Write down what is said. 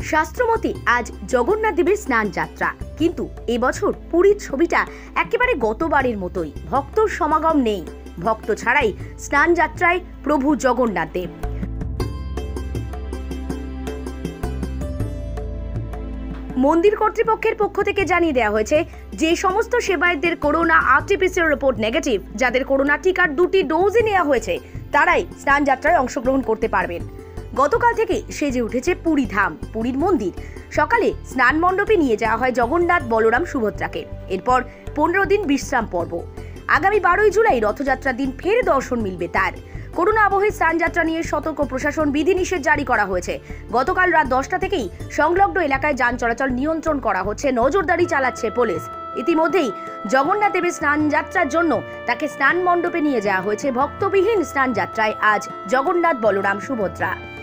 শাস্ত্রমতে আজ জগন্নাথ দেবের স্নান যাত্রা, কিন্তু এবছর পুরীর ছবিটা একেবারে গতবারের মতোই। ভক্তর সমাগম নেই, ভক্ত ছাড়াই স্নান যাত্রায় প্রভু জগন্নাথ দেব। মন্দির কর্তৃপক্ষের পক্ষ থেকে জানিয়ে দেওয়া হয়েছে, যে সমস্ত সেবায়তদের করোনা আরটিপিসিআর রিপোর্ট নেগেটিভ, যাদের করোনা টিকার 2টি ডোজই নেওয়া হয়েছে, তারাই স্নান যাত্রায় অংশগ্রহণ করতে পারবেন। গতকাল থেকে সেজে উঠেছে পুরী ধাম, পুরীর মন্দির। সকালে স্নান মণ্ডপে নিয়ে যাওয়া হয় জগন্নাথ, বলরাম, সুভদ্রাকে। এরপর 15 দিন বিশ্রাম পর্ব। আগামী 12ই জুলাই রথযাত্রার দিন ফের দর্শন মিলবে তার। করোনা আবহে স্নানযাত্রা নিয়ে সতর্ক প্রশাসন, বিধিনিষেধ জারি করা হয়েছে। গতকাল রাত 10টা থেকেই সংলগ্ন এলাকায় যান চলাচল নিয়ন্ত্রণ করা হচ্ছে, নজরদারি চালাচ্ছে পুলিশ। ইতিমধ্যেই জগন্নাথ দেবের স্নান যাত্রার জন্য তাকে স্নান মণ্ডপে নিয়ে যাওয়া হয়েছে। ভক্তবিহীন স্নান যাত্রায় আজ জগন্নাথ, বলরাম, সুভদ্রা।